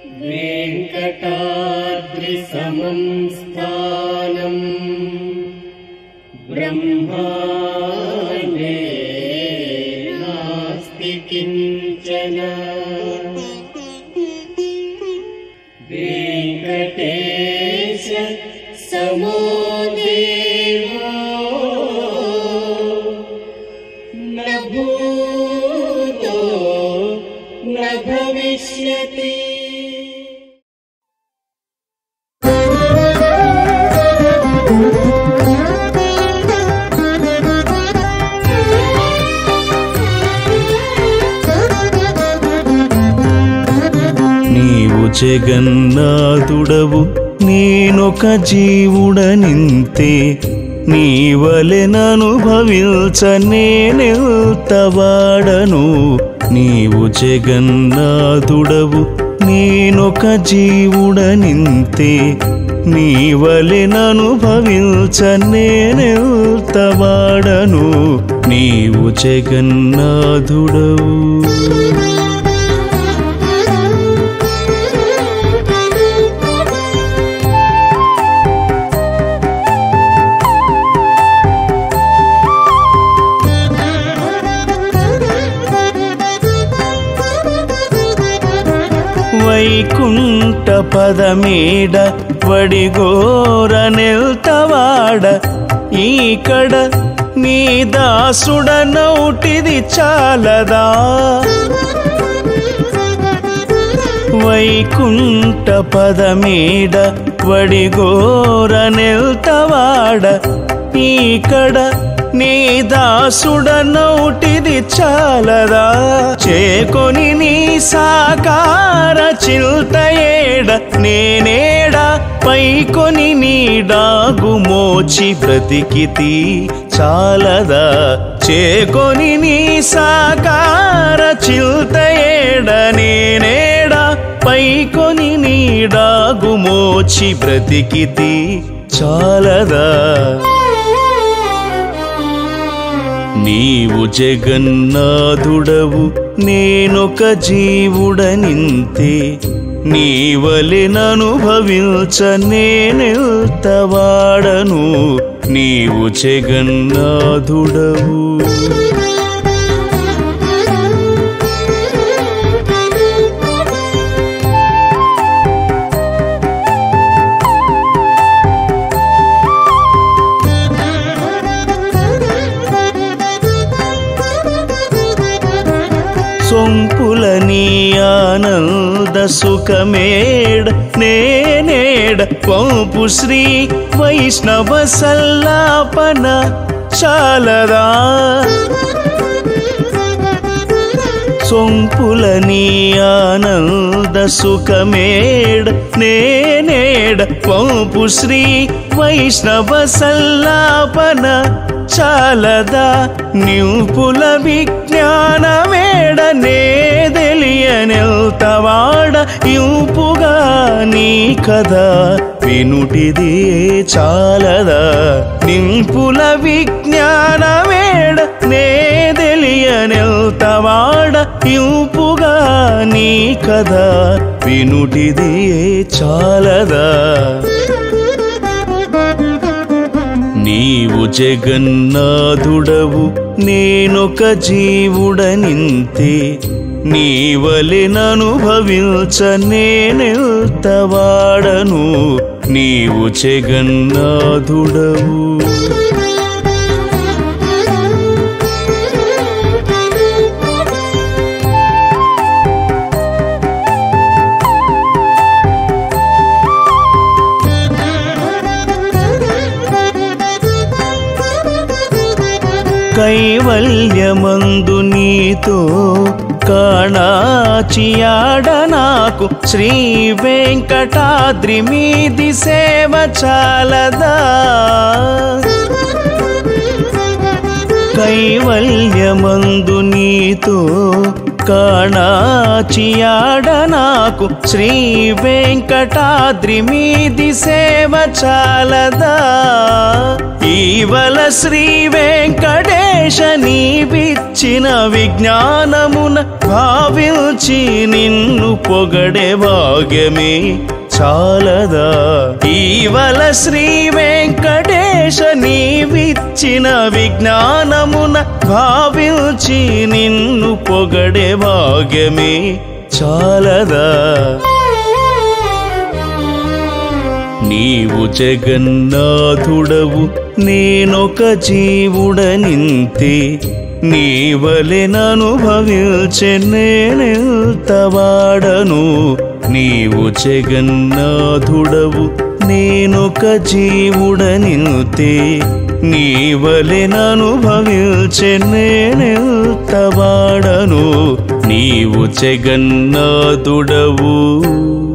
वेङ्कटाद्रिसमं स्थानं ब्रह्माण्डे नास्ति किञ्चन। वेङ्कटेश समो देवो न भूतो न भविष्यति। జగన్నాథుడవు నేనొక జీవుడనింతే నీవలె ననుభవించ నేనెంతవాడను। నీవు జగన్నాథుడవు నేనొక జీవుడనింతే నీవలె ననుభవించ నేనెంతవాడను। నీవు జగన్నాథుడవు। వైకుంఠ పదమేడ వడిగోర నెల్తవాడ ఈకడ నీ దాసుడ నౌటిది చాలదా। వైకుంఠ పదమేడ వడిగోర నెల్తవాడ ఈకడ నీ దాసుడ నౌటిది చాలదా। చేకొని నీ సాకార చింతయేడ నేనేడ పైకొని నీడాగు మోచి బ్రతికితి చాలదా। చేకొని నీ సాకార చింతయేడ నేనేడ పైకొని నీడాగు మోచి బ్రతికితి చాలదా। నీవు జగన్నాథుడవు నేనొక జీవుడనింతే నీవలె ననుభవించ నేనెంతవాడను। నీవు జగన్నాథుడవు। సొంపుల నీ ఆనంద సుఖమేడ నేనేడ పంపు శ్రీ వైష్ణవ సల్లాపన చాలదా। సొంపుల నీ ఆనంద సుఖమేడ నేనేడ పంపు శ్రీ వైష్ణవ సల్లాపన చాలదా। నింపుల విజ్ఞానమేడ నే తెలియనెల్తవాడ ఇంపుగా నీ కథ వినుటిది చాలదా। నింపుల విజ్ఞానమేడ నే తెలియనెల్తవాడ ఇంపుగా నీ కథ వినుటిది చాలదా। నీవు జగన్నాథుడవు నేనొక జీవుడనింతే నీవలె ననుభవించ నేనెంతవాడను। నీవు జగన్నాథుడవు। కైవల్యమందు నీతో కాణాచియాడ నాకు శ్రీ వెంకటాద్రి మీది సేవ చాలదా। కైవల్యమందు నీతో కాణాచియాడ నాకు శ్రీ వెంకటాద్రి మీది సేవ చాలదా। ఈవల శ్రీ వెంకటేశ నీవిచ్చిన విజ్ఞానమున భావించి నిన్ను పొగడే భాగ్యమే చాలదా. ఈవల శ్రీ వెంకటేశ నీవిచ్చిన విజ్ఞానమున భావించి నిన్ను పొగడే భాగ్యమే చాలదా. నీవు జగన్నాథుడవు నేనొక జీవుడనింతే, నీవలె ననుభవించె నేనెంతవాడను. నీవు జగన్నాథుడవు నేనొక జీవుడనింతే, నీవలె ననుభవించె నేనెంతవాడను. నీవు జగన్నాథుడవు.